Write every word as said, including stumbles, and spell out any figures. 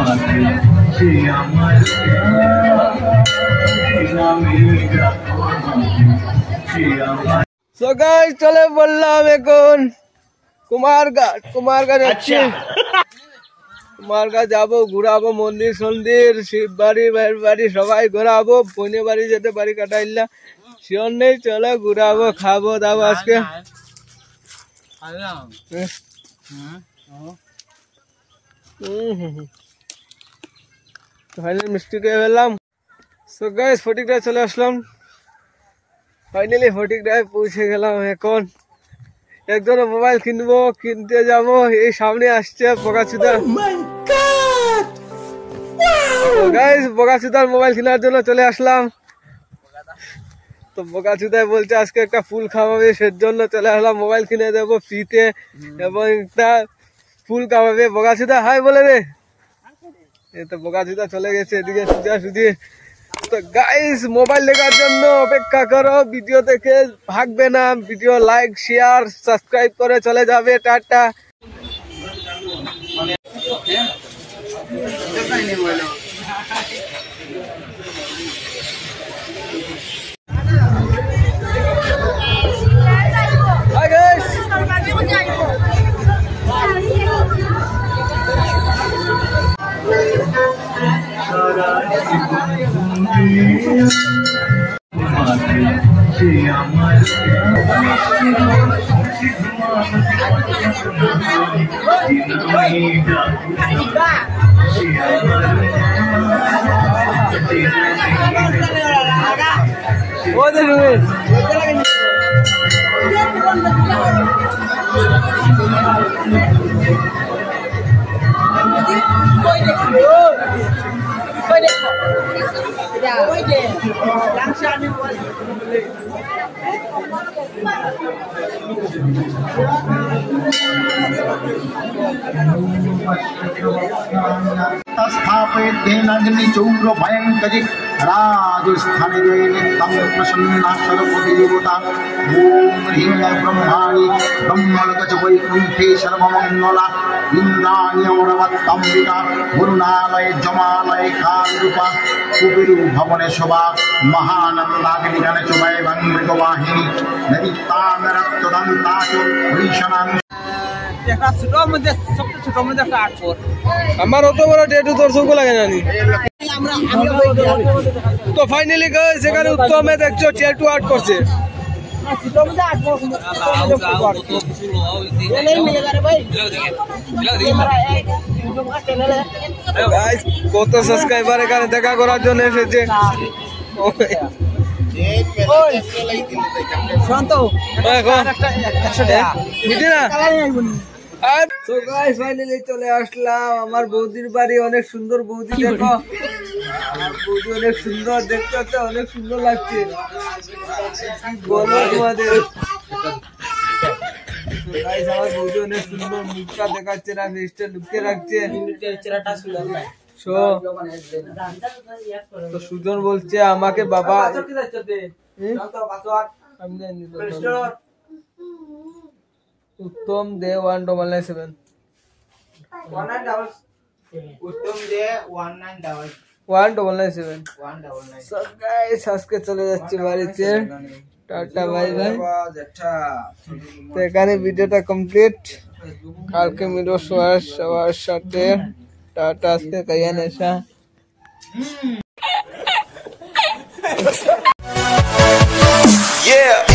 So guys চলে বললাম এখন কুমারঘাট কুমারঘাট যাচ্ছি কুমারঘাট যাবো ঘুরাবো মন্দির সন্দির শিব বাড়ি ভাইয়ের বাড়ি সবাই ঘুরাবো বোনে বাড়ি যেতে বাড়ি কাটাইলা শিওর নেই চলো ঘুরাবো খাবো দাবো আজকে ফাইনাল মিষ্টি খেয়ে ফেললাম। সো গাইস ফটিকটায় চলে আসলাম ফাইনালি ফটিকটায় পৌঁছে গেলাম। এখন একজনের মোবাইল কিনবো কিনতে যাবো এই সামনে আসছে বগাচুদা গাইস বগাচুদার মোবাইল কেনার জন্য চলে আসলাম। তো বগাচুদায় বলছে আজকে একটা ফুল খাওয়াবে সের জন্য চলে আসলাম মোবাইল কিনে দেবো ফ্রিতে এবং একটা ফুল খাওয়াবে। বগাচুদা হাই বলে রে। এই তো বগাচুদা চলে গেছে এদিকে সুজা সুজি। তো গাইস মোবাইল দেখার জন্য অপেক্ষা করো ভিডিও দেখে ভাগবে না ভিডিও লাইক শেয়ার সাবস্ক্রাইব করে চলে যাবে tata. Hi guys. What are you doing? स्थापयेन्नाग्निचौर भयङ्करि राजस्थाने नित्यं प्रसन्नाक्षरपतिदेवता ॐ ह्रीं ब्रह्माणि ब्रह्मणगज वैकुण्ठे सर्वमङ्गला इन्द्राणि अमरवत्तम्बिका वरुणालय जमालय कालरूपा कुबेरु भवने शोभा महानन्दाग्निगणे च वैभं मृगवाहिनी नदितां रक्तदन्ता च भीषणां আমার অত বড় ট্যাটু তোর চোখে লাগে না তো ফাইনালি গাইস এখানে উত্তমে দেখছো ট্যাটু আর্ট করছে কত সাবস্ক্রাইবার এখানে দেখা করার জন্য এসেছে চলে আসলাম আমার বৌদির বাড়ি অনেক সুন্দর বৌদি দেখো আমার বৌদি অনেক সুন্দর দেখতে হচ্ছে অনেক সুন্দর লাগছে বলো তোমাদের আমার বৌদি অনেক সুন্দর মুখটা দেখাচ্ছে না ফেসটা লুকিয়ে রাখছে তো সুজন বলছে আমাকে বাবা Uttam Dey one double nine seven Uttam Dey one nine double one double nine seven আজকে চলে যাচ্ছি বাড়িতে টাটা বাই বাই। তো এখানে ভিডিওটা কমপ্লিট কালকে মিলো সবার সবার সাথে টাটা আজকে কাইয়া নেশা Yeah.